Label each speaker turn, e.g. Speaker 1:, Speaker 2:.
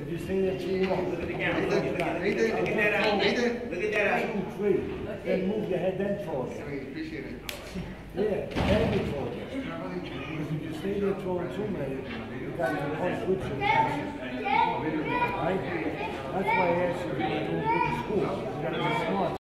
Speaker 1: If you stay there too long, look at the camera. Look at that. Look at that. 2, 3. Then move your head, then throw it.
Speaker 2: Appreciate it.
Speaker 1: Yeah, then you throw it. Because if you stay there throwing too many, you got to punch with you. Right? That's why I asked you if you were doing good in school. You got to be smart.